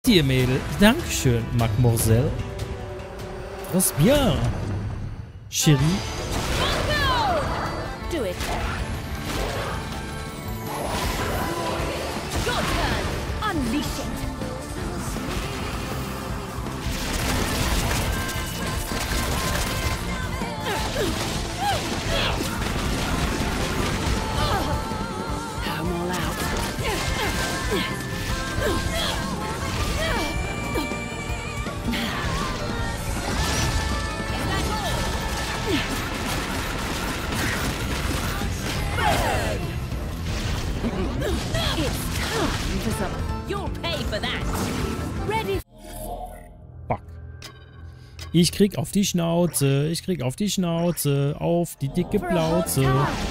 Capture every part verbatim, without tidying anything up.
Dir, Mädel. Dankeschön, Mademoiselle. Das bien. Chérie. Do it. Your turn. Unleash it. I'm all out. It's time for some. You'll pay for that. Ready? Fuck. Ich krieg auf die Schnauze. Ich krieg auf die Schnauze. Auf die dicke Plauze.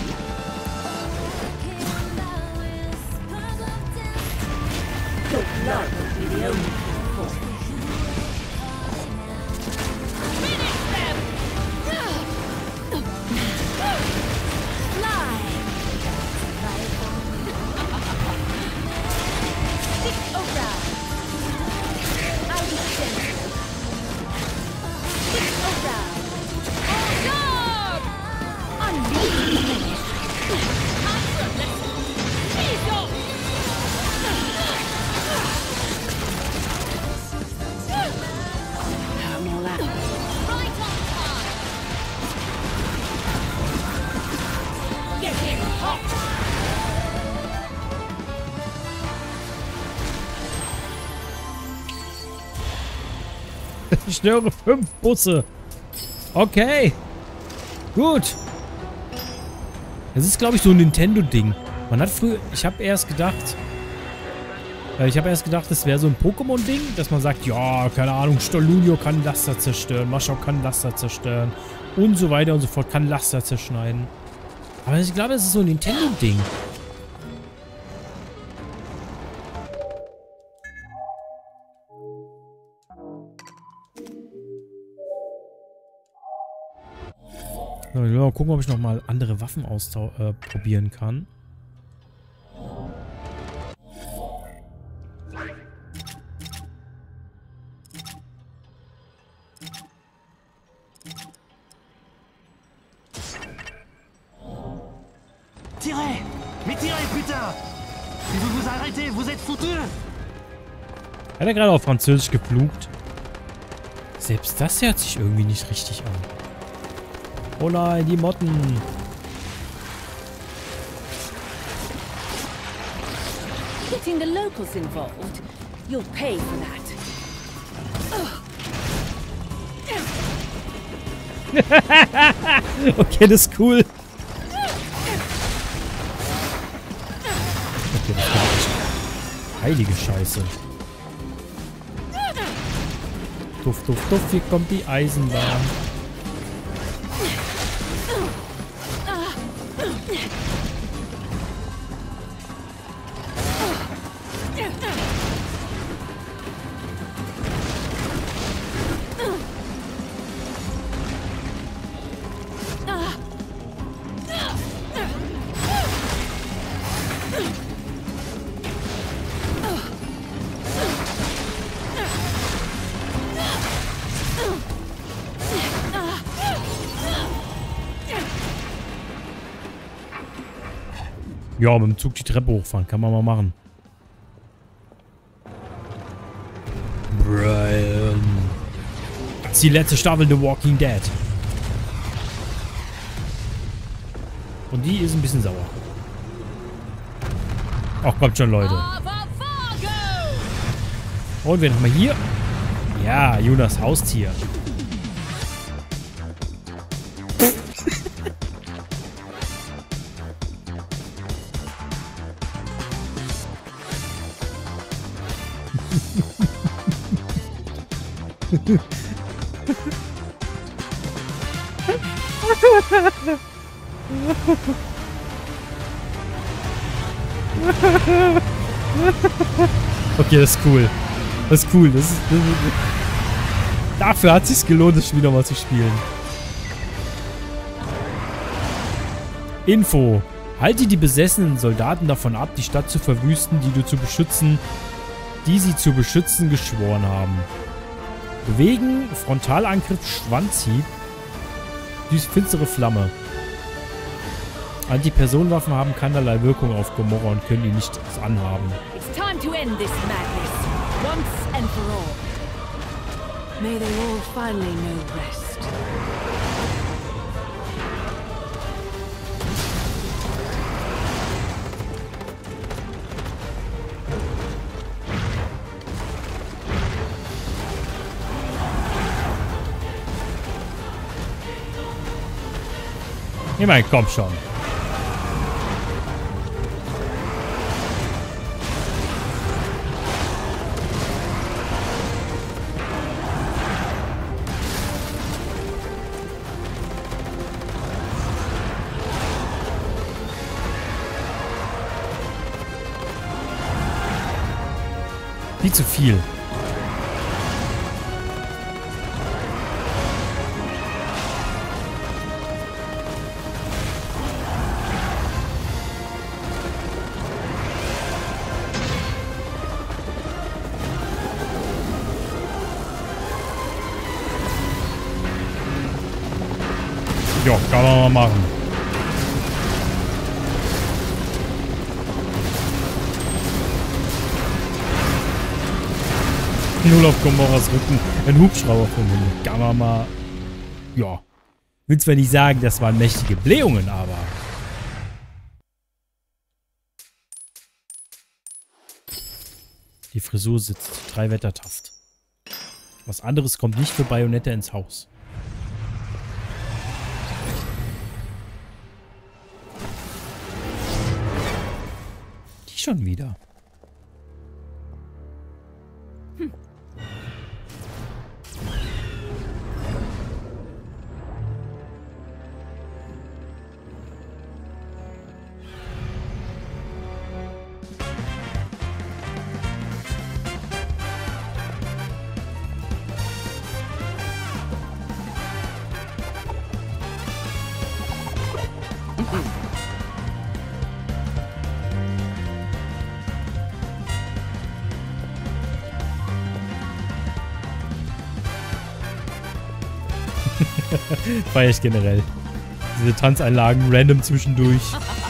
Ich störe fünf Busse. Okay. Gut. Das ist, glaube ich, so ein Nintendo-Ding. Man hat früher... Ich habe erst gedacht... Äh, ich habe erst gedacht, das wäre so ein Pokémon-Ding, dass man sagt, ja, keine Ahnung, Stolunio kann Laster zerstören, Maschau kann Laster zerstören und so weiter und so fort, kann Laster zerschneiden. Aber ich glaube, das ist so ein Nintendo-Ding. So, mal gucken, ob ich nochmal andere Waffen ausprobieren äh, kann. Tirez! Mais tirez, putain! Si vous vous arrêtez, vous êtes foutus! Hat er gerade auf Französisch geflucht? Selbst das hört sich irgendwie nicht richtig an. Oh nein, die Motten. Getting the locals involved, you'll pay for that. Okay, das ist cool. Okay, das war echt heilige Scheiße. Duft, duft, duft, hier kommt die Eisenbahn. Ja, mit dem Zug die Treppe hochfahren. Kann man mal machen. Brian. Das ist die letzte Staffel The Walking Dead. Und die ist ein bisschen sauer. Ach, kommt schon, Leute. Und wen haben wir hier? Ja, Jonas Haustier. Okay, das ist cool. Das ist cool. Das ist, das ist, dafür hat es sich gelohnt, das Spiel nochmal zu spielen. Info. Halte die besessenen Soldaten davon ab, die Stadt zu verwüsten, die du zu beschützen die sie zu beschützen geschworen haben. Bewegen, Frontalangriff, Schwanzhieb, die finstere Flamme. Anti-Personenwaffen haben keinerlei Wirkung auf Gomorra und können ihn nicht anhaben. It's time to end this madness, once and for all. May they all finally know rest. Ich meine, komm schon. Wie zu viel. Ja, kann man mal machen. Null auf Gomorras Rücken. Ein Hubschrauber von Himmel. Kann man mal... Ja. Will zwar nicht sagen, das waren mächtige Blähungen, aber... Die Frisur sitzt. Drei Wettertaft. Was anderes kommt nicht für Bayonetta ins Haus. Die schon wieder. Hm. Feier ich generell. Diese Tanzeinlagen random zwischendurch.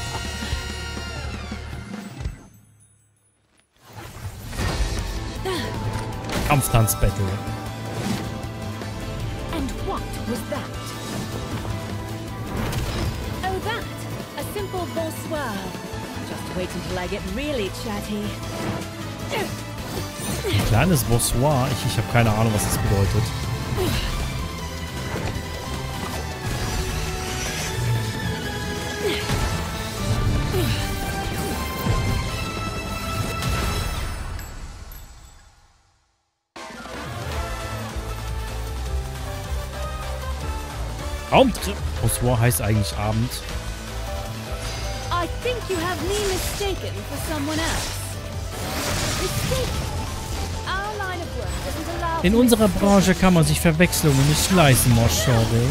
Kampftanz-Battle. And what was that? Oh, that. A simple bonsoir. Just wait until I get really chatty. Ein kleines Bonsoir. Ich, ich habe keine Ahnung, was das bedeutet. Raumtritt. Bonsoir heißt eigentlich Abend. I think you have me mistaken for someone else. Mistaken. Our line of work doesn't allow. In unserer Branche kann man sich Verwechslungen nicht leisten, mon chéri.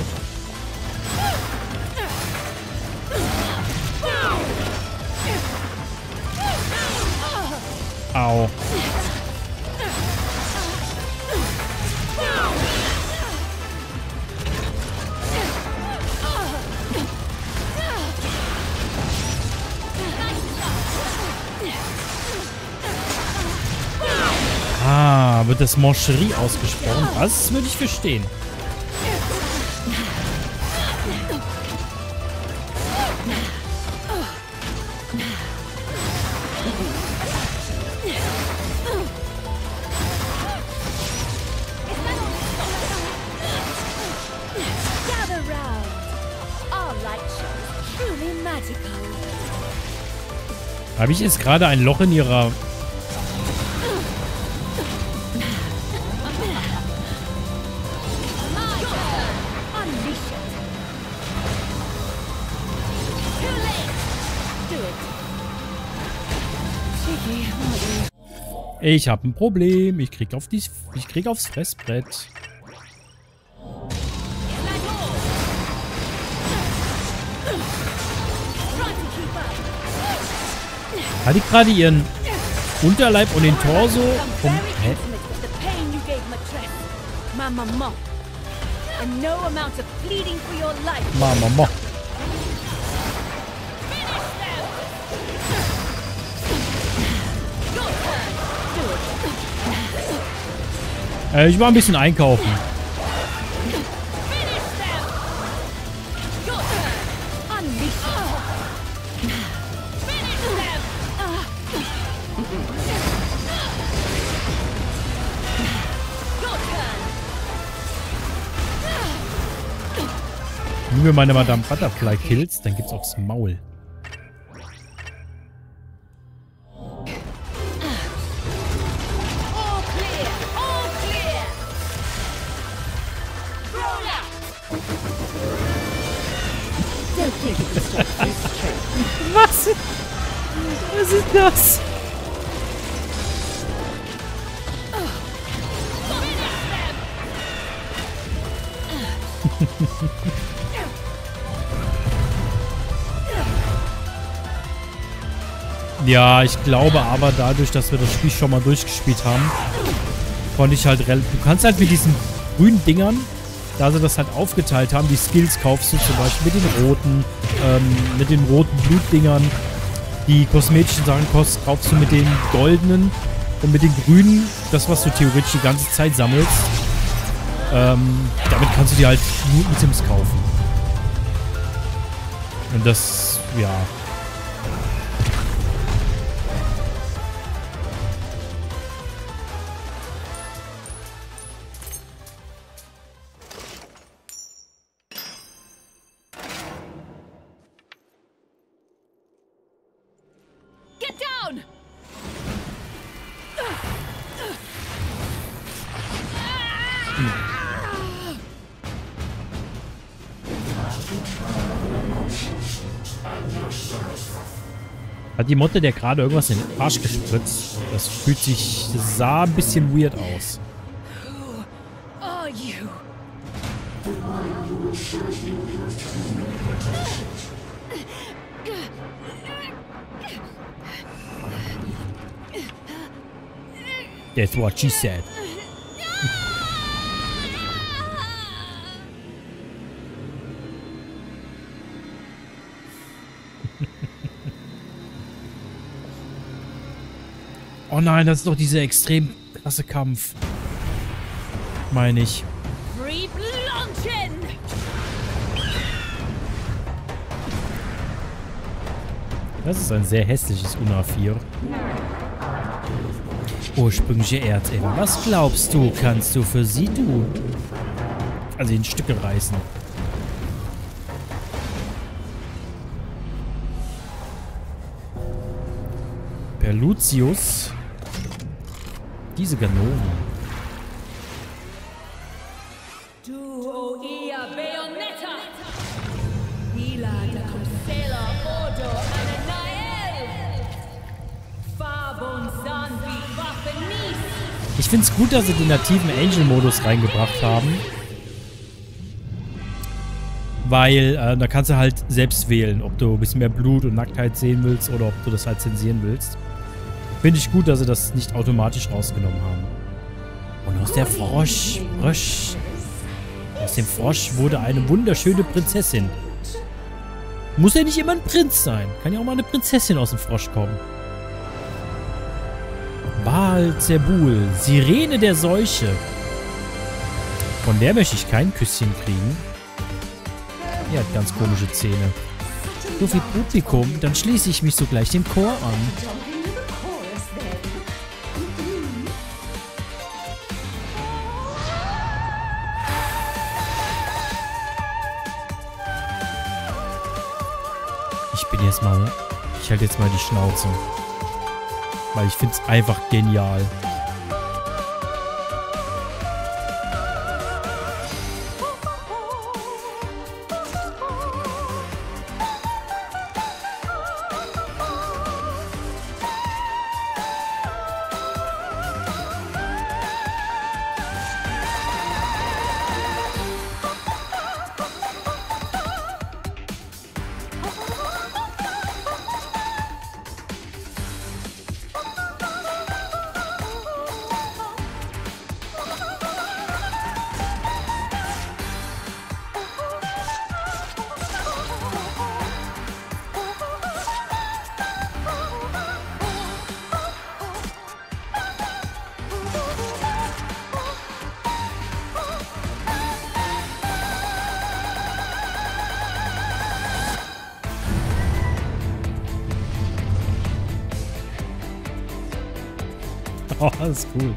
Au. Ah, wird das Moncherie ausgesprochen? Das würde ich verstehen. Habe ich jetzt gerade ein Loch in ihrer... Ich habe ein Problem. Ich krieg auf die, ich krieg aufs Fressbrett. Hat die gerade ihren Unterleib und den Torso. Um, hä? Mama. Äh, ich war ein bisschen einkaufen. Wenn wir meine Madame Butterfly kills, dann gibt's aufs Maul. Was? Was ist das? Ja, ich glaube aber dadurch, dass wir das Spiel schon mal durchgespielt haben, konnte ich halt relativ... Du kannst halt mit diesen grünen Dingern, da sie das halt aufgeteilt haben, die Skills kaufst du zum Beispiel mit den roten, ähm, mit den roten Blutdingern. Die kosmetischen Sachen kaufst du mit den goldenen und mit den grünen, das was du theoretisch die ganze Zeit sammelst. Ähm, damit kannst du dir halt nur Items kaufen. Und das, ja... Hat die Motte der gerade irgendwas in den Arsch gespritzt? Das fühlt sich, das sah ein bisschen weird aus. Who are you? That's what she said. Oh nein, das ist doch dieser extrem krasse Kampf. Meine ich. Das ist ein sehr hässliches U N A vier. Ursprüngliche Erzähler. Was glaubst du, kannst du für sie tun? Also in Stücke reißen. Perlucius. Diese Kanone. Du, o ia Bayonetta! Ila da Consela Ordo Ananael! Fabon Sanvi Waffenis! Ich finde es gut, dass sie den nativen Angel-Modus reingebracht haben. Weil äh, da kannst du halt selbst wählen, ob du ein bisschen mehr Blut und Nacktheit sehen willst oder ob du das halt zensieren willst. Finde ich gut, dass sie das nicht automatisch rausgenommen haben. Und aus der Frosch, Frosch, aus dem Frosch wurde eine wunderschöne Prinzessin. Muss ja nicht immer ein Prinz sein. Kann ja auch mal eine Prinzessin aus dem Frosch kommen. Baal Zebul, Sirene der Seuche. Von der möchte ich kein Küsschen kriegen. Die hat ganz komische Zähne. So viel Publikum, dann schließe ich mich sogleich dem Chor an. Ich bin jetzt mal... Ich halte jetzt mal die Schnauze. Weil ich finde es einfach genial. Oh, das ist cool.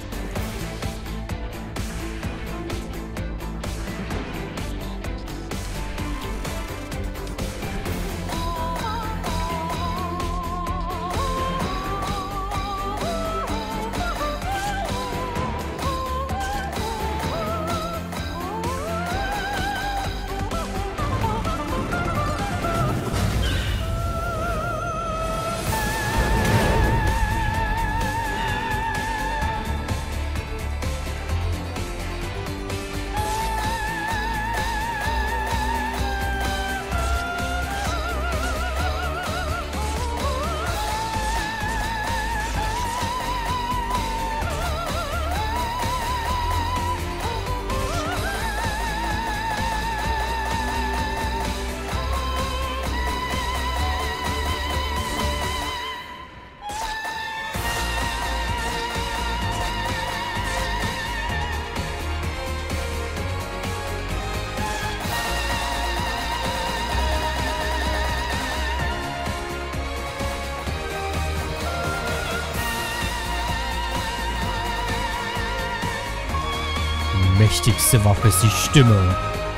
Mächtigste Waffe ist die Stimme.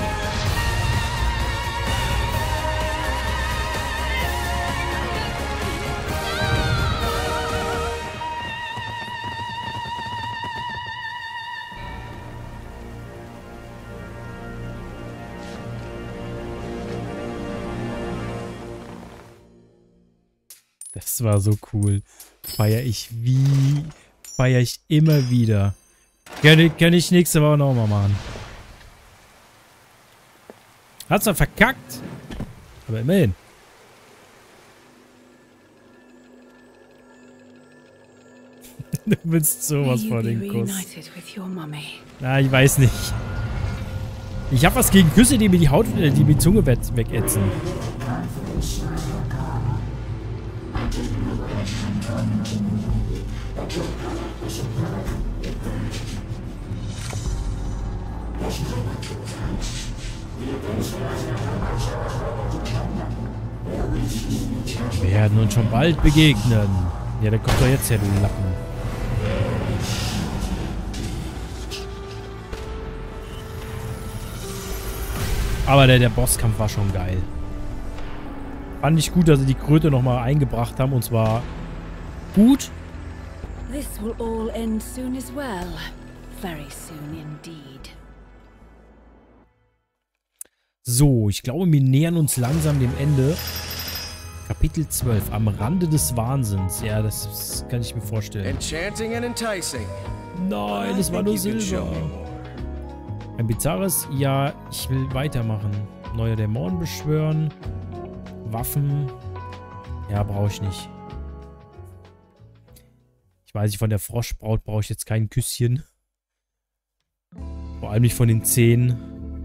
Das war so cool. Feier ich wie... Feier ich immer wieder. Kann, kann ich nächste Woche nochmal machen. Hat's zwar verkackt, aber immerhin. Du willst sowas vor den Kuss. Na, ich weiß nicht. Ich hab was gegen Küsse, die mir die Haut, die mir die Zunge wegätzen. Wir werden uns schon bald begegnen. Ja, der kommt doch jetzt her, du Lappen. Aber der, der Bosskampf war schon geil. Fand ich gut, dass sie die Kröte nochmal eingebracht haben, und zwar gut. This will all end soon as well. Very soon indeed. So, ich glaube, wir nähern uns langsam dem Ende. Kapitel zwölf, am Rande des Wahnsinns. Ja, das, das kann ich mir vorstellen. Enchanting and enticing. Nein, das war nur Silber. Ein bizarres, ja, ich will weitermachen. Neue Dämonen beschwören. Waffen. Ja, brauche ich nicht. Ich weiß nicht, von der Froschbraut brauche ich jetzt kein Küsschen. Vor allem nicht von den Zehen.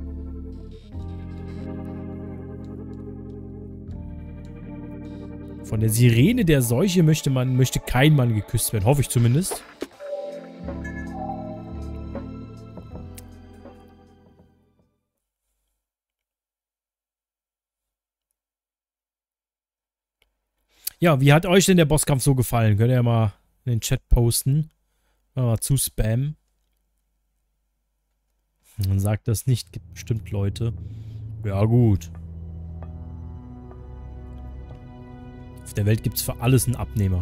Von der Sirene der Seuche möchte man, möchte kein Mann geküsst werden. Hoffe ich zumindest. Ja, wie hat euch denn der Bosskampf so gefallen? Könnt ihr ja mal in den Chat posten. Mal zu Spam. Man sagt das nicht, gibt bestimmt Leute. Ja, gut. Auf der Welt gibt es für alles einen Abnehmer.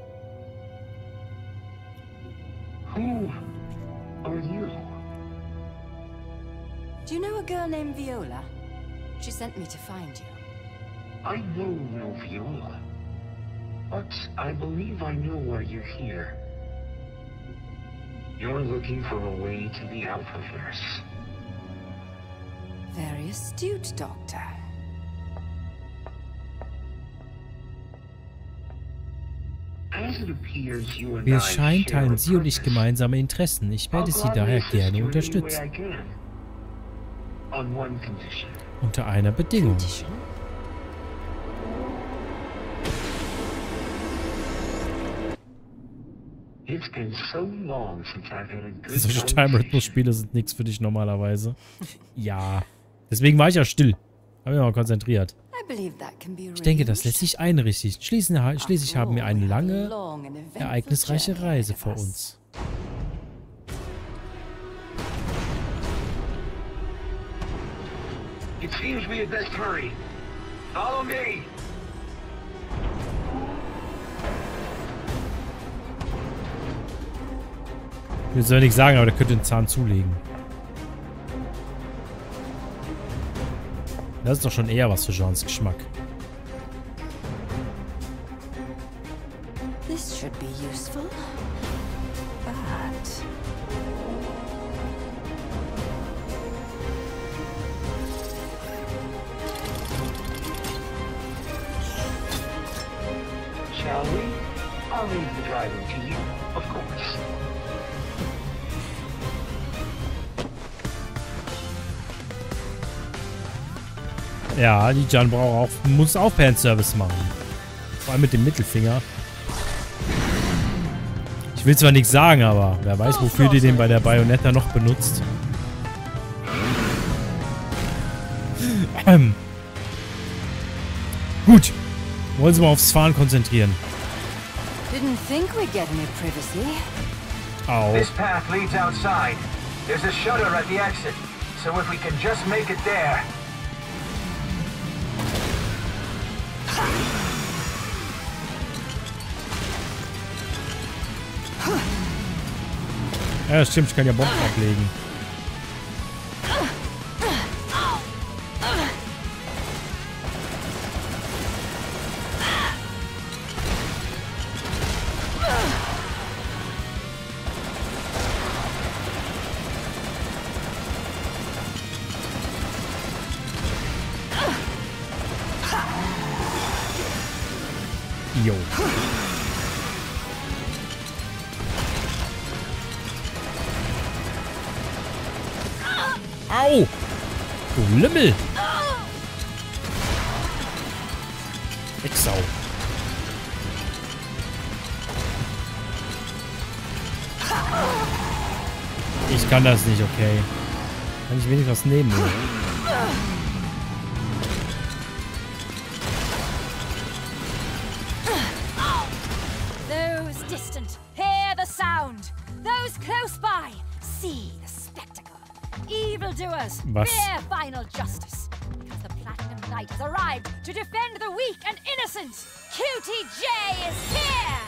Who are you? Do you know a girl named Viola? She sent me to find you. I know no Viola, but I believe I know why you're here. You're looking for a way to the Alphaverse. Very astute, Doctor. Wie es scheint, teilen Sie und ich gemeinsame Interessen. Ich werde Sie daher gerne unterstützen. Unter einer Bedingung. Solche Time-Rhythmus-Spiele sind nichts für dich normalerweise. Ja. Deswegen war ich ja still. Hab mich mal konzentriert. I believe that can be Ich denke, das arranged. lässt sich einrichten. Schließlich, schließlich haben wir eine lange, Long and eventful ereignisreiche journey Reise ahead vor of us. uns. It seems we had best hurry. Follow me. Ich will es ja nicht sagen, aber der könnte den Zahn zulegen. Das ist doch schon eher was für Jeans Geschmack. This should be useful. But Shall we? I'll leave the driving to you, of course. Ja, die Jan braucht auch, muss auch Fanservice machen. Vor allem mit dem Mittelfinger. Ich will zwar nichts sagen, aber wer weiß, wofür die den bei der Bayonetta noch benutzt. Ähm. Gut. Wollen Sie mal aufs Fahren konzentrieren. didn't think we'd get any privacy. Au. This path leads outside. There's a shutter at the exit, so if we can just make it there. Ja, stimmt, ich kann ja Bomben ablegen. Jo. Au! Du Lümmel! Wichsau. Ich kann das nicht, okay. Kann ich wenigstens was nehmen? Oder? Those distant, hear the sound. Those close by, see the spectacle. Evildoers, Was? fear final justice. Because the Platinum Knight has arrived to defend the weak and innocent. Q T J is here!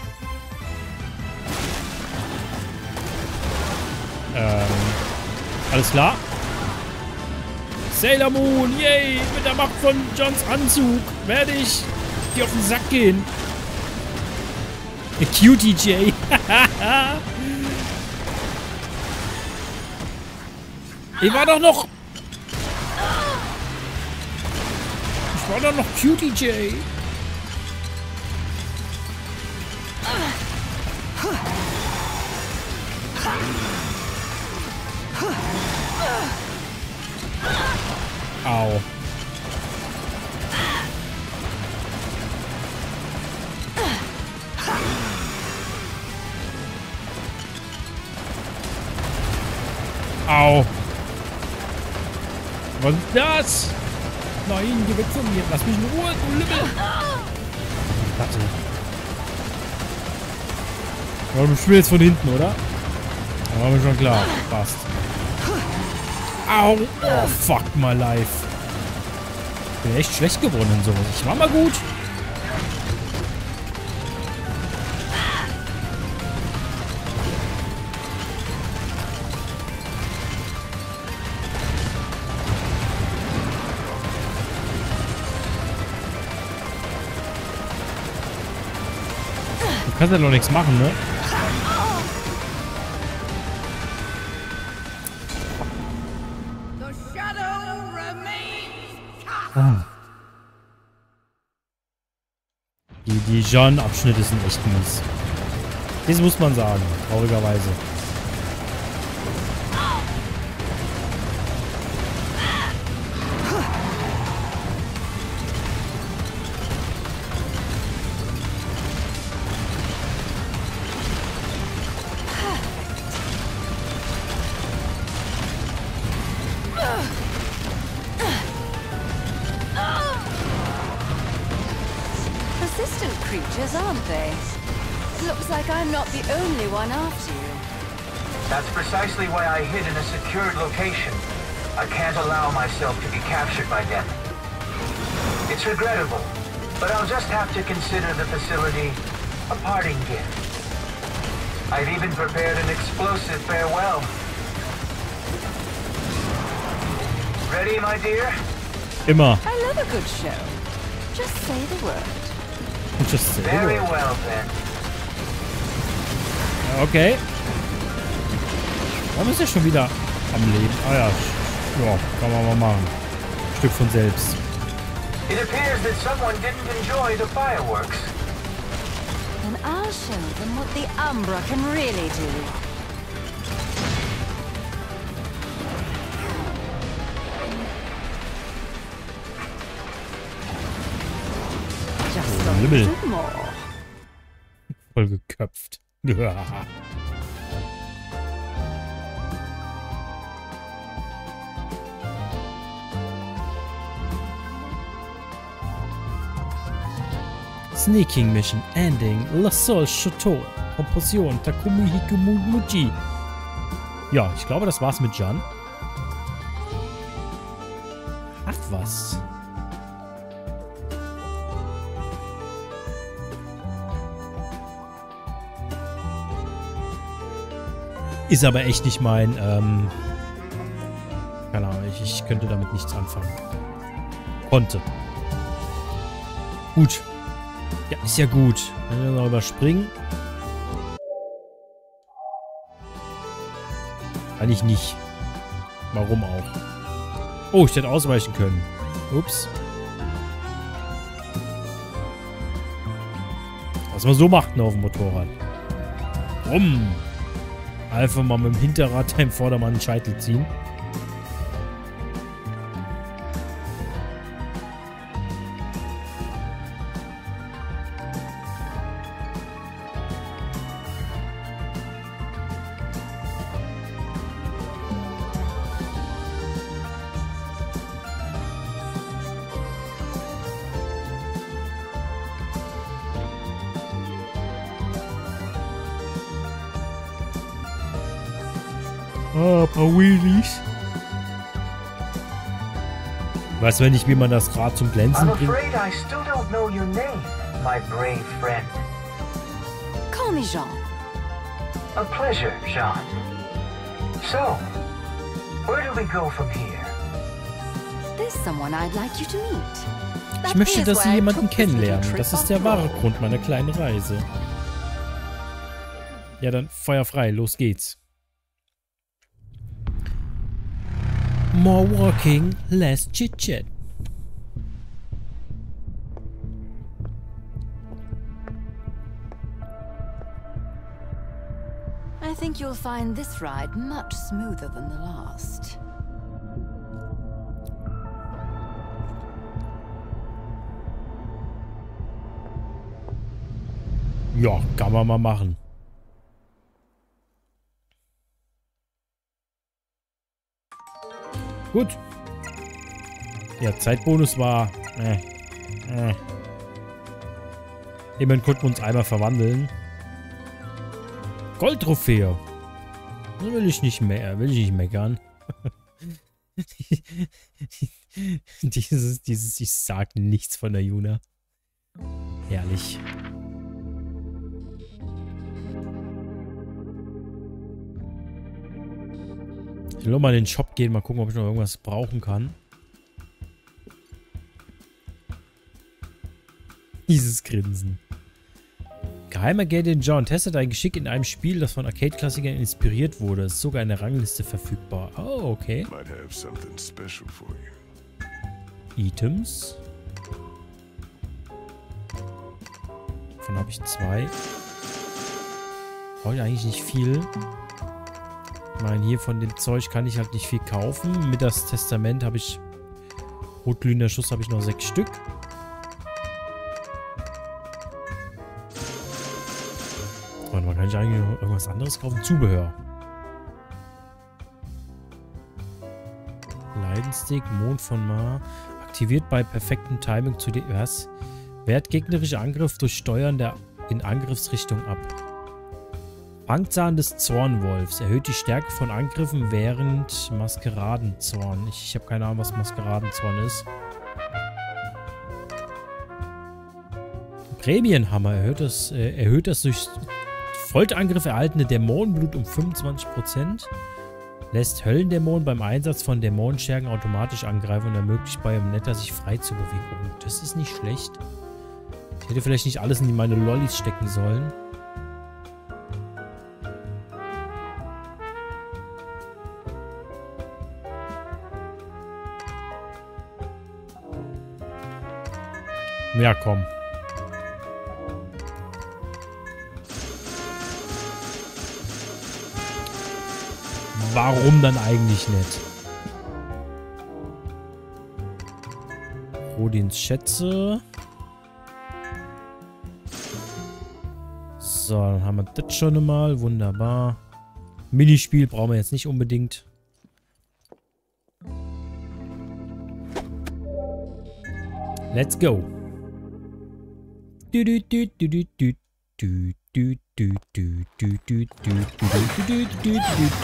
Ähm, alles klar? Sailor Moon, yay! Mit der Macht von Johns Anzug werde ich dir auf den Sack gehen. Q T J. Ich war doch noch... Ich war doch noch Q T J. Au. Au. Was ist das? Nein, geh weg von mir. Lass mich in Ruhe, du Lümmel. Warte. Ja, du spielst von hinten, oder? Ja, war mir schon klar. Passt. Au. Oh, fuck my life. Ich bin echt schlecht geworden in sowas. Ich war mal gut. Du kannst ja noch nichts machen, ne? Ah. Die, die Jean-Abschnitte sind echt mies. Das muss man sagen, traurigerweise. creatures, aren't they? Looks like I'm not the only one after you. That's precisely why I hid in a secured location. I can't allow myself to be captured by them. It's regrettable, but I'll just have to consider the facility a parting gift. I've even prepared an explosive farewell. Ready, my dear? Immer. I love a good show. Just say the word. Just say the Very word. well then. Okay. Warum ist er schon wieder am Leben? Ah ja. Ja, kann man mal machen. Stück von selbst. It appears that someone didn't enjoy the fireworks. Then I'll show them what the Umbra can really do. Just a Lümmel. little more. Voll geköpft. Sneaking Mission Ending La Sol Chateau. Kompression Takumi Hikumuji. Ja, ich glaube, das war's mit Jan. Ach was. Ist aber echt nicht mein, ähm... keine Ahnung, ich, ich könnte damit nichts anfangen. Konnte. Gut. Ja, ist ja gut. Wenn wir noch überspringen. Kann ich nicht. Warum auch? Oh, ich hätte ausweichen können. Ups. Was man so macht, ne, auf dem Motorrad. Rum. Einfach mal mit dem Hinterrad dem Vordermann den Scheitel ziehen. Ah, ein paar Wheelies. Weiß man nicht, wie man das Rad zum Glänzen I'm bringt. afraid I still don't know your name, my brave friend. Call me Jean. A pleasure, Jean. So, where do we go from here? There's someone I'd like you to meet. Ich möchte, dass Sie jemanden kennenlernen. Das ist der wahre Grund meiner kleinen Reise. Ja, dann Feuer frei. Los geht's. More walking, less chit-chat. I think you'll find this ride much smoother than the last. Ja, kann man mal machen. Gut. Ja, Zeitbonus war... Äh, äh. Immerhin konnten wir uns einmal verwandeln. Goldtrophäe. Das will ich nicht mehr, will ich nicht meckern. dieses, dieses, ich sag nichts von der Yuna. Herrlich. Ich will noch mal in den Shop gehen, mal gucken, ob ich noch irgendwas brauchen kann. Dieses Grinsen. Geheimagentin John testet ein Geschick in einem Spiel, das von Arcade-Klassikern inspiriert wurde. Es ist sogar in der Rangliste verfügbar. Oh, okay. Items. Davon habe ich zwei. Brauche ich eigentlich nicht viel. Ich meine, hier von dem Zeug kann ich halt nicht viel kaufen. Mit das Testament habe ich... Rotglühender Schuss habe ich noch sechs Stück. Warte mal, kann ich eigentlich noch irgendwas anderes kaufen? Zubehör. Leidenstick, Mond von Ma. Aktiviert bei perfektem Timing zu den... Was? Wehrt gegnerische Angriff durch Steuern der in Angriffsrichtung ab. Fangzahn des Zornwolfs. Erhöht die Stärke von Angriffen während Maskeradenzorn. Ich, ich habe keine Ahnung, was Maskeradenzorn ist. Prämienhammer. Erhöht das, äh, erhöht das durch Folterangriff erhaltene Dämonenblut um fünfundzwanzig Prozent. Lässt Höllendämonen beim Einsatz von Dämonenschergen automatisch angreifen und ermöglicht bei einem Netter sich frei zu bewegen. Oh, das ist nicht schlecht. Ich hätte vielleicht nicht alles in meine Lollis stecken sollen. Ja, komm. Warum dann eigentlich nicht? Rodins Schätze. So, dann haben wir das schon einmal. Wunderbar. Minispiel brauchen wir jetzt nicht unbedingt. Let's go. Du, du, du, du, du, du, du, du, du, du, du, du, du.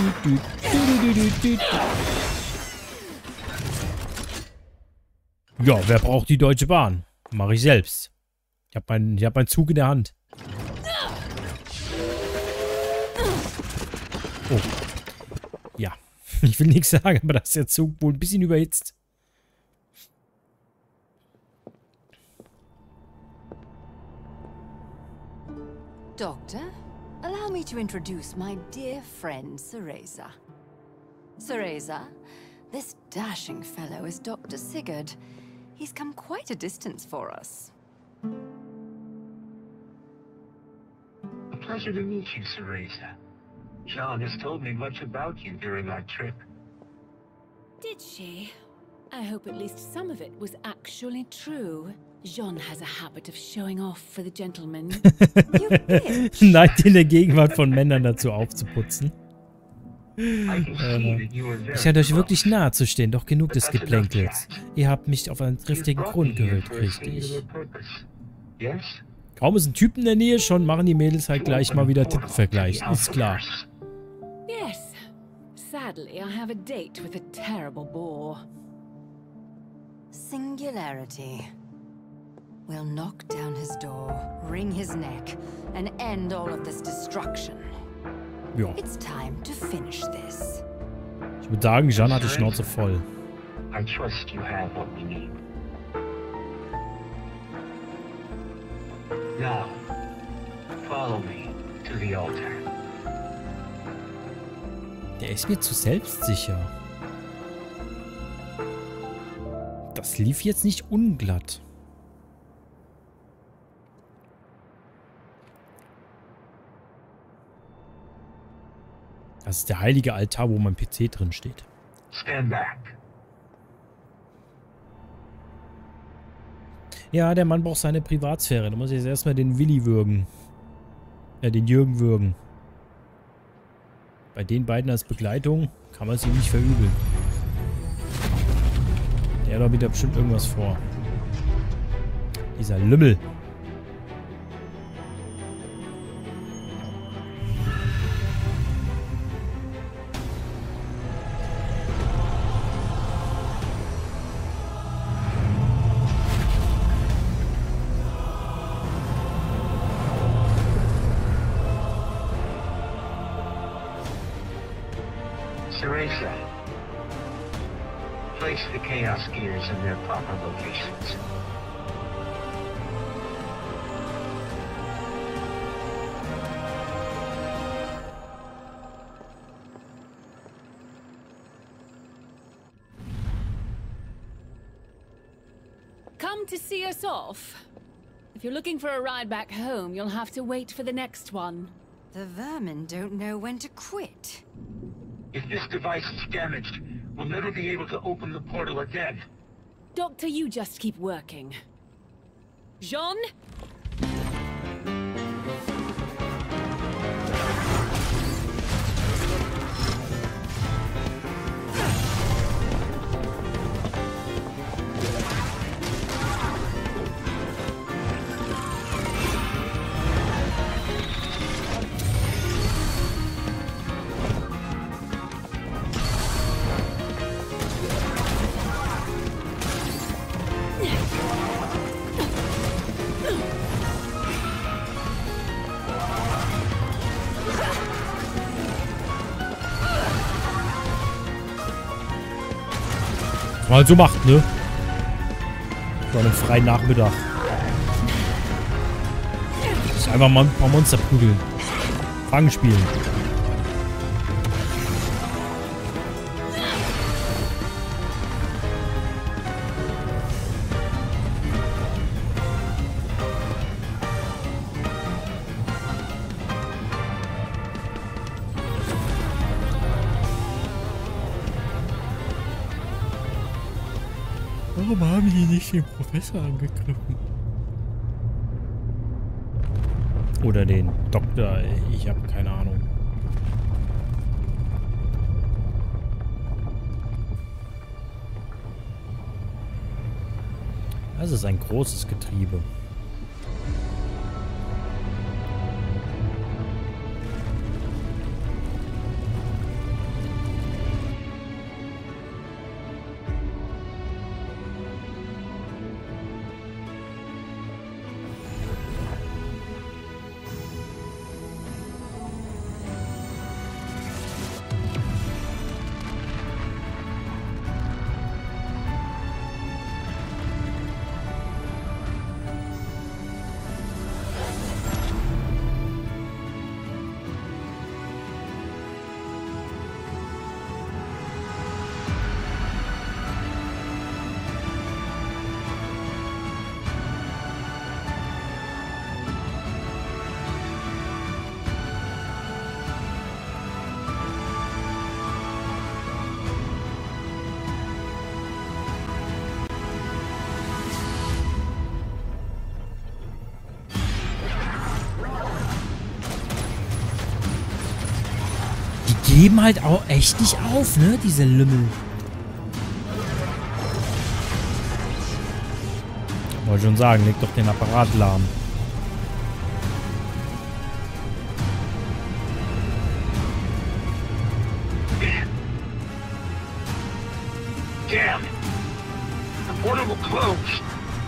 Ja, wer braucht die Deutsche Bahn? Mache ich selbst. Ich habe einen, ich hab einen Zug in der Hand. Oh. Ja. Ich will nichts sagen, aber da ist der Zug wohl ein bisschen überhitzt. Doctor, allow me to introduce my dear friend, Cereza. Cereza, this dashing fellow is Doctor Sigurd. He's come quite a distance for us. A pleasure to meet you, Cereza. Jean has told me much about you during our trip. Did she? I hope at least some of it was actually true. Jean has a habit of showing off for the gentleman. You bitch. Neigt in der Gegenwart von Männern dazu aufzuputzen. I can see that you are very Ich scheint euch close. wirklich nahe zu stehen, doch genug des Geplänkels. Ihr habt mich auf einen triftigen Grund gehüllt, richtig. Yes? Kaum ist ein Typ in der Nähe, schon machen die Mädels halt gleich mal wieder Tittenvergleich. Ist klar. Yes. Sadly, I have a date with a terrible bore. Singularity. We'll knock down his door, wring his neck, and end all of this destruction. Ja. It's time to finish this. Ich würde sagen, Jean hat die Schnauze voll. I trust you have what we need. Now, follow me to the altar. Der ist mir zu selbstsicher. Das lief jetzt nicht unglatt. Das ist der heilige Altar, wo mein P C drin steht. Stand back. Ja, der Mann braucht seine Privatsphäre. Da muss ich jetzt erstmal den Willi würgen. Ja, den Jürgen würgen. Bei den beiden als Begleitung kann man es ihm nicht verübeln. Der hat doch wieder bestimmt irgendwas vor. Dieser Lümmel. Cereza, place the Chaos Gears in their proper locations. Come to see us off? If you're looking for a ride back home, you'll have to wait for the next one. The vermin don't know when to quit. If this device is damaged, we'll never be able to open the portal again. Doctor, you just keep working. Jean? Was man halt so macht, ne? So einen freien Nachmittag. Ist einfach mal ein paar Monster prügeln. Fangen spielen. Warum haben die nicht den Professor angegriffen? Oder den Doktor, ich habe keine Ahnung. Das ist ein großes Getriebe. Die geben halt auch echt nicht auf, ne? Diese Lümmel. Wollte schon sagen, leg doch den Apparat lahm. Damn! The portal will close!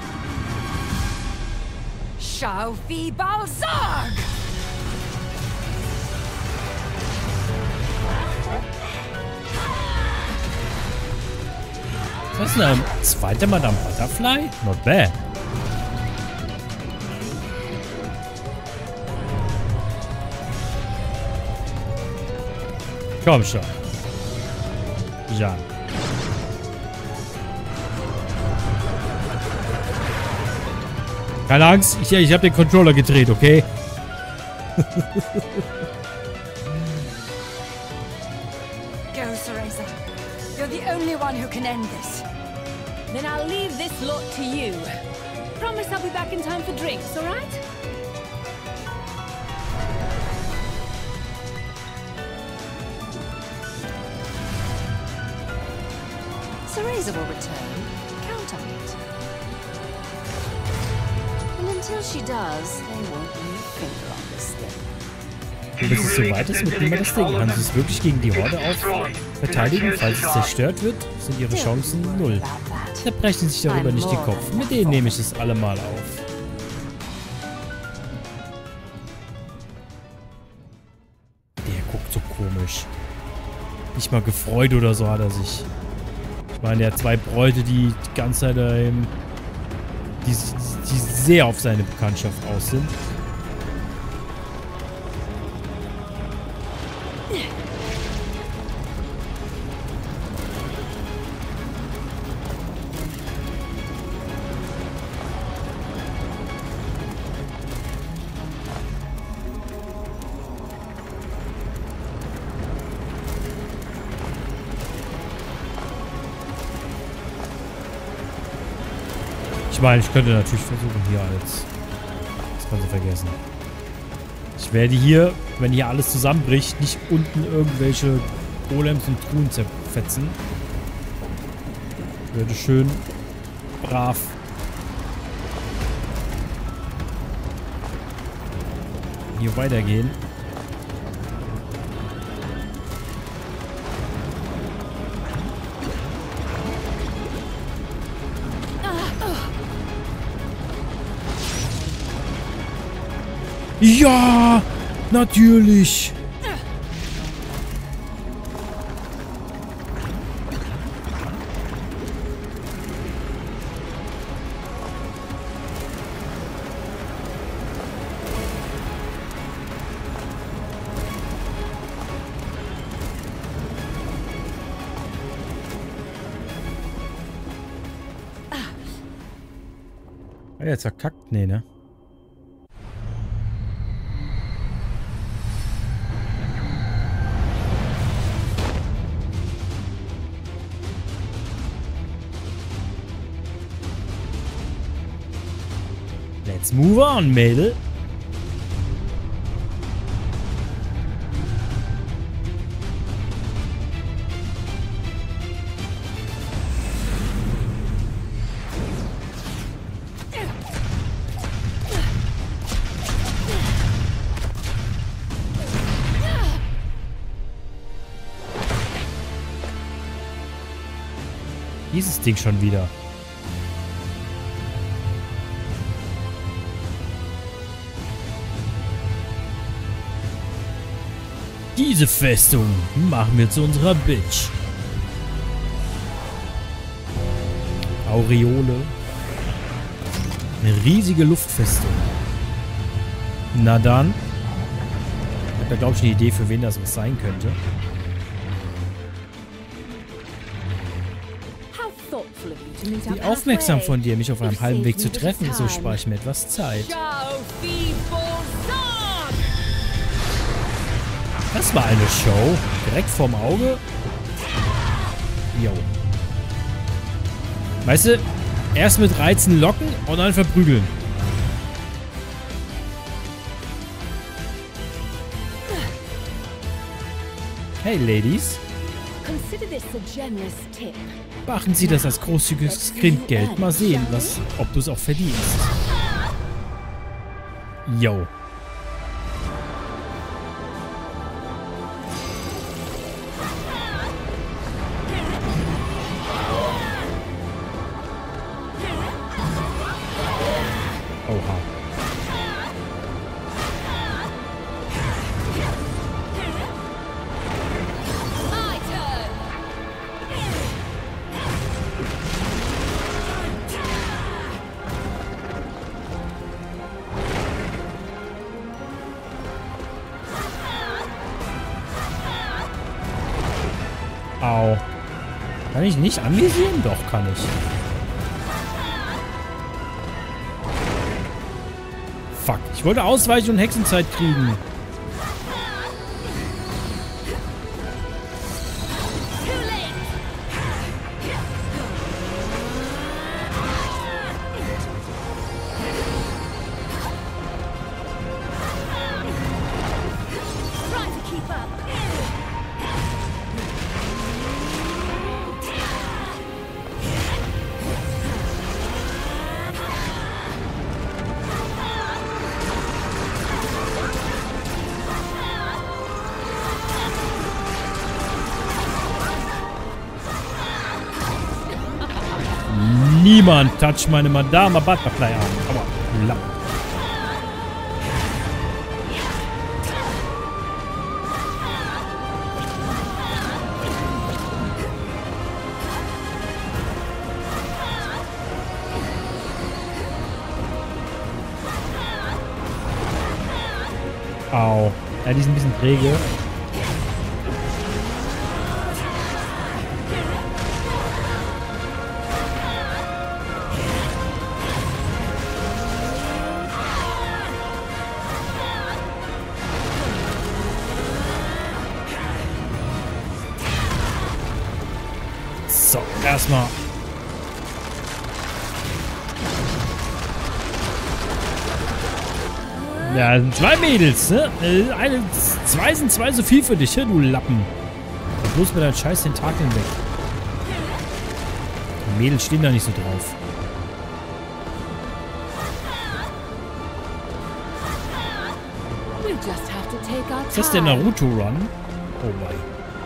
Shao-Fi Balzarg! Was ist denn ein zweiter Madame Butterfly? Not bad. Komm schon. Ja. Keine Angst, ich, ich habe den Controller gedreht, okay? Go, Cereza. You're the only one who can end this. Then I'll leave this lot to you. Promise I'll be back in time for drinks, all right? Cereza will return. Count on it. And until she does, they won't lay a finger on this thing. Bis es soweit ist, mit niemand das Ding. Kann sie es wirklich gegen die Horde auf verteidigen? Falls es zerstört wird, sind ihre Chancen null. Zerbrechen sich darüber nicht den Kopf. Mit denen nehme ich es allemal auf. Der guckt so komisch. Nicht mal gefreut oder so hat er sich. Ich meine, der hat zwei Bräute, die die ganze Zeit ähm, die, die sehr auf seine Bekanntschaft aus sind. Ich meine, ich könnte natürlich versuchen, hier als... Das kannst du vergessen. Ich werde hier, wenn hier alles zusammenbricht, nicht unten irgendwelche Golems und Truhen zerfetzen. Ich werde schön brav hier weitergehen. Ja, natürlich. Er jetzt verkackt? Nee, ne? Let's move on, Mädel. Dieses Ding schon wieder. Diese Festung machen wir zu unserer Bitch. Aureole. Eine riesige Luftfestung. Na dann. Ich habe da glaube ich eine Idee, für wen das was sein könnte. Wie aufmerksam von dir, mich auf einem halben Weg zu treffen, so spare ich mir etwas Zeit. Das war eine Show. Direkt vorm Auge. Jo. Weißt du, erst mit Reizen locken und dann verprügeln. Hey, Ladies. Beachten Sie das als großzügiges Kindgeld. Mal sehen, was, ob du es auch verdienst. Yo. Oha. Au. Kann ich nicht anvisieren? Doch, kann ich. Fuck. Ich wollte ausweichen und Hexenzeit kriegen. Niemand toucht meine Madame Butterfly an. Aber lapp. Au. Ja, die ist ein bisschen träge. So, erstmal. Ja, zwei Mädels, ne? Eine, zwei sind zwei so viel für dich, du Lappen. Und bloß mit deinen scheiß Tentakeln weg. Die Mädels stehen da nicht so drauf. Ist das der Naruto-Run? Oh boy.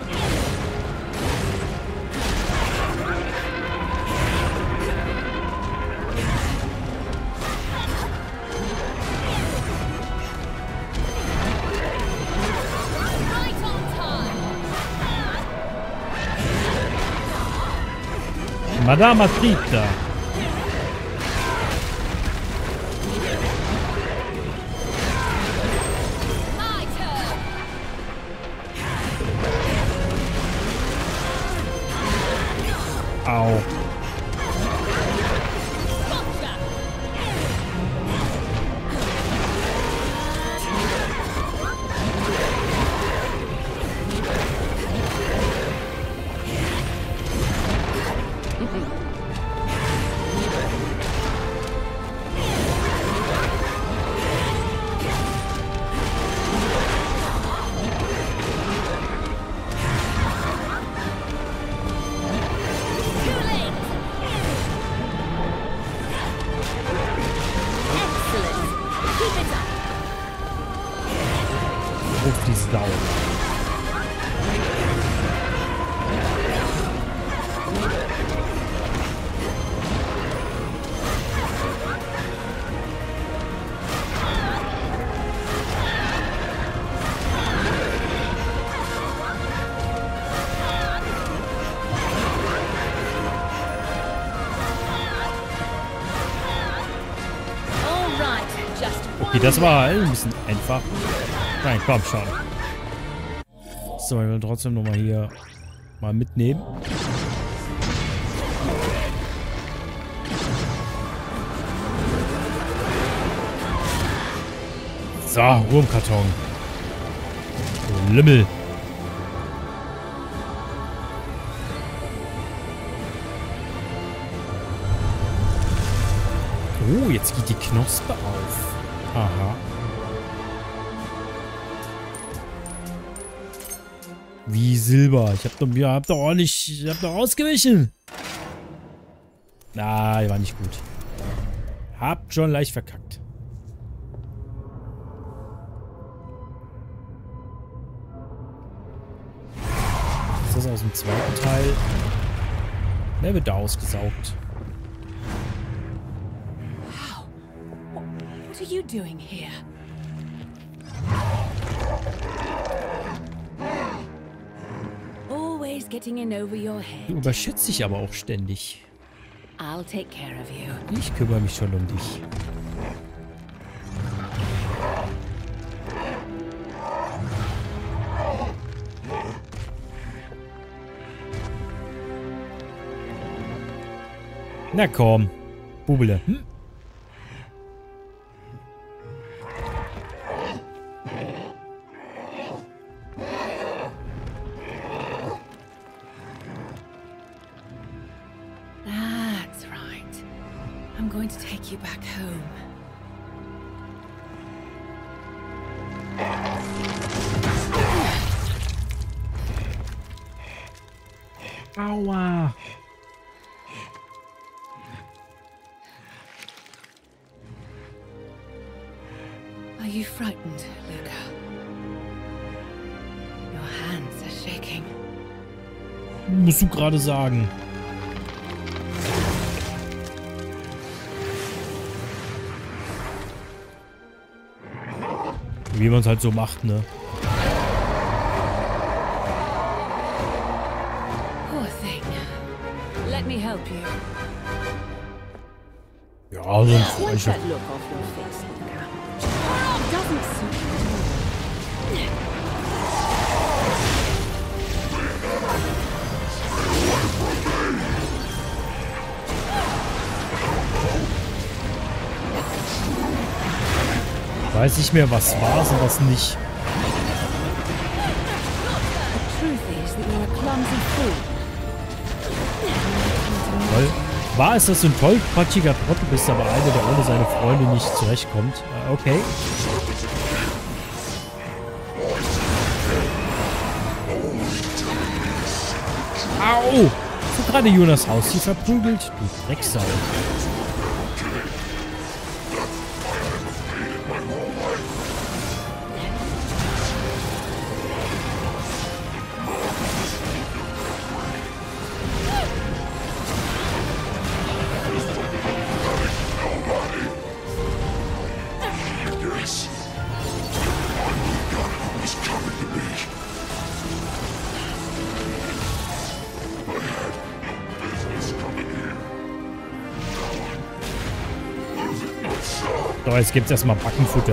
Madame Trita. Au. Okay, das war halt ein bisschen einfach. Nein, komm schon. So, ich will trotzdem nochmal hier mal mitnehmen. So, Ruhe im Karton. So, Lümmel. Oh, jetzt geht die Knospe auf. Aha. Wie Silber. Ich hab doch, ich hab doch auch nicht... Ich hab doch ausgewichen. Na, ah, war nicht gut. Habt schon leicht verkackt. Ist das aus dem zweiten Teil? Der wird da ausgesaugt. What are you doing here? Always getting in over your head. Du überschätzt dich aber auch ständig. I'll take care of you. Ich kümmere mich schon um dich. Na komm, Bubele. Hm? That's right. I'm going to take you back home. Aua. Are you frightened, Luca? Your hands are shaking. Musst du gerade sagen. Wie man es halt so macht, ne? Poor thing. Let me help you. Ja, so ein Wipe Freundchen. that look off your face, Luca. Doesn't suit you at Weiß nicht mehr, was war und was nicht. The truth is that you're a clumsy fool. Weil, war es, dass du ein tollpatschiger Trottel bist, aber einer, der ohne seine Freunde nicht zurechtkommt? Äh, okay. Au! So gerade Jonas Haus hier verprügelt. Du Drecksau. So, jetzt gibt's erstmal Backenfutter.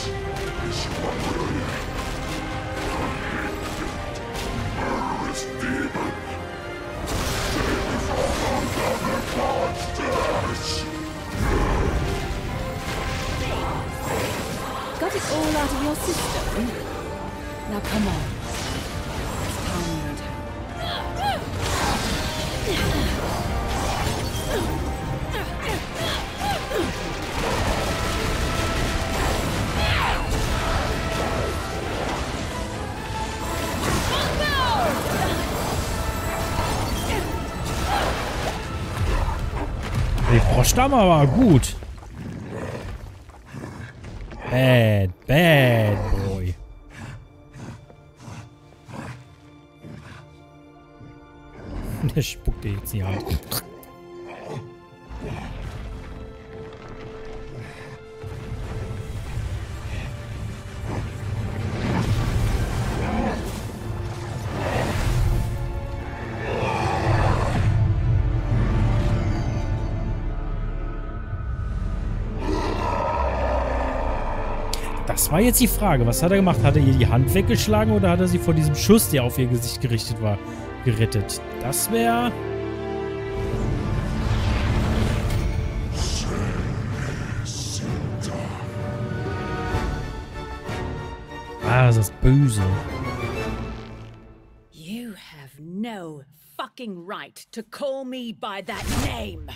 Got it all out of your system? Now come on. It's time you went home. Die Froschdammer war gut. Bad, bad boy. Der spuckt dir jetzt in die Hand. Das war jetzt die Frage. Was hat er gemacht? Hat er ihr die Hand weggeschlagen oder hat er sie vor diesem Schuss, der auf ihr Gesicht gerichtet war, gerettet? Das wäre... Ah, das ist böse. You have no fucking right to call me by that name.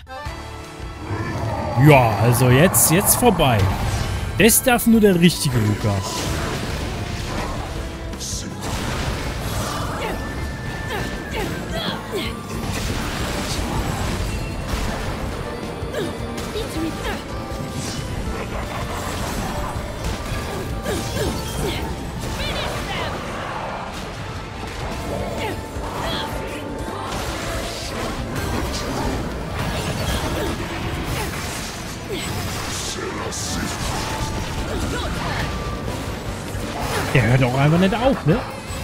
Ja, also jetzt, jetzt vorbei. Das darf nur der richtige Luca. Der hört auch einfach nicht auf, ne?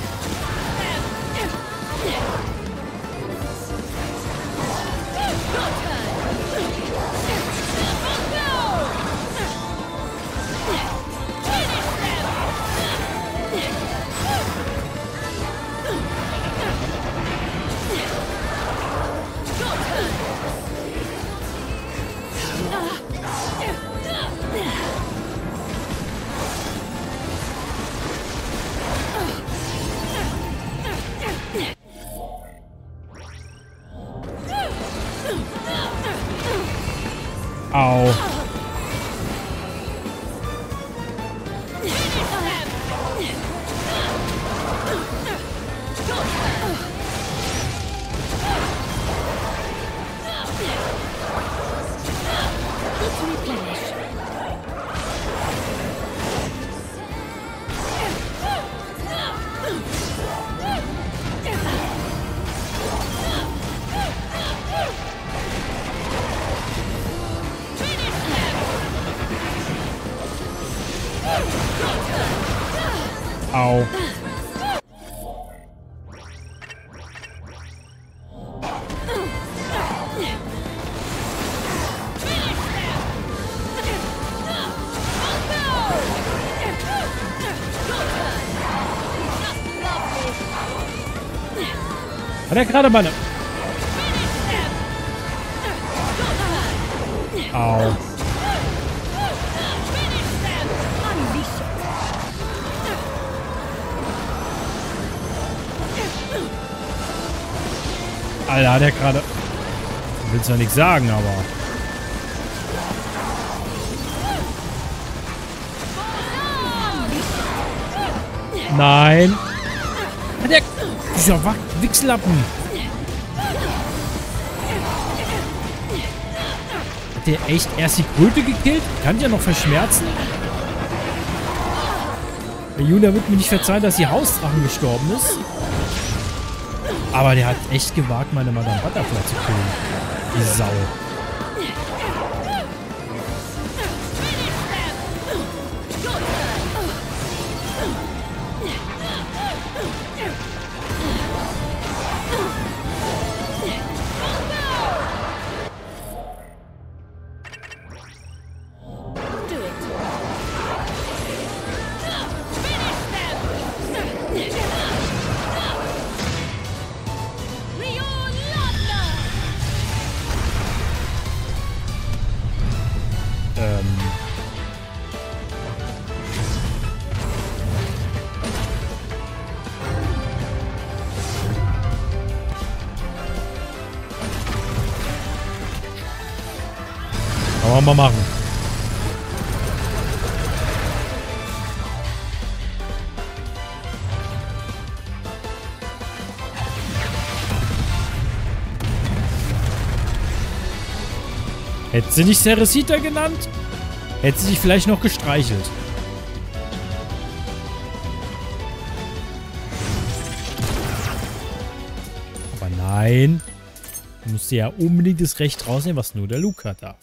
Au. Au. Hat er gerade mal eine... Au. Alter, hat er gerade... Ich will zwar nichts sagen, aber... Nein! Hat er... Dieser Wichslappen! Hat der echt erst die Kröte gekillt? Kann ich ja noch verschmerzen? Der Julia wird mir nicht verzeihen, dass die Hausdrachen gestorben ist. Aber der hat echt gewagt, meine Madame Butterfly zu killen. Die Sau. Kann man mal machen. Hätte sie nicht Ceresita genannt? Hätte sie sich vielleicht noch gestreichelt. Aber nein. Du musst dir ja unbedingt das Recht rausnehmen, was nur der Luca darf.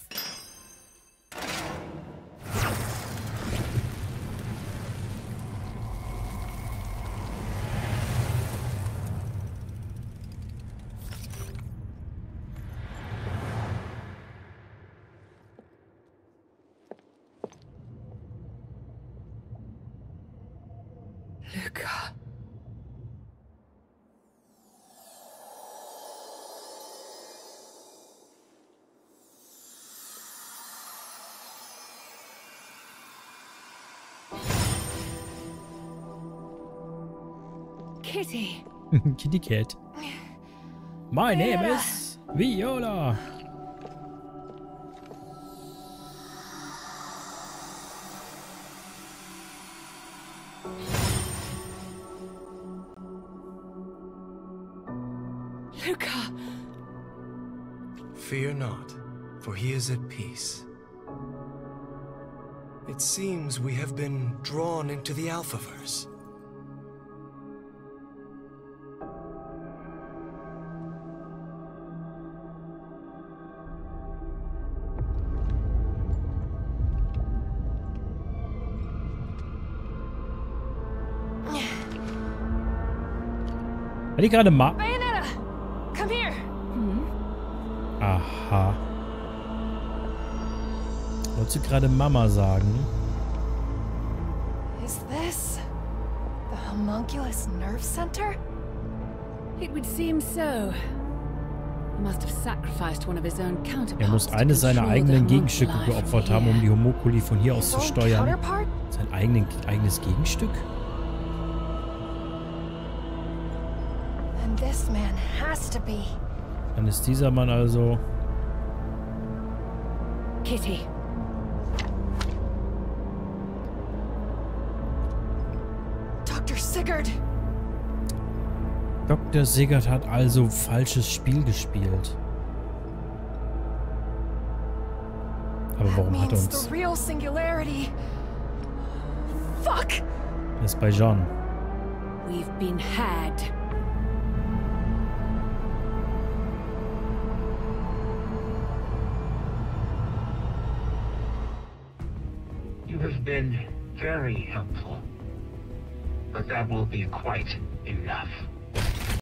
Kitty. Kitty Cat. My name Viola. is Viola. Luca. Fear not, for he is at peace. It seems we have been drawn into the Alphaverse. Hat die gerade Ma... Bayonetta, come here. Aha. Wolltest du gerade Mama sagen? Is this the homunculus nerve center? It would seem so. He must have sacrificed one of his own counterparts. Er muss to eines seiner control the eigenen Gegenstücke homunculi geopfert from haben, um here. die Homunculi von hier aus zu His own steuern. counterpart? Sein eigenen, eigenes Gegenstück? And this man has to be. Dann ist dieser Mann also... Kitty. Doctor Sigurd! Doktor Sigurd hat also falsches Spiel gespielt. Aber warum hat er Means uns... the real singularity. Fuck! Er ist bei John. We've been had. You have been very helpful. But that will be quite enough.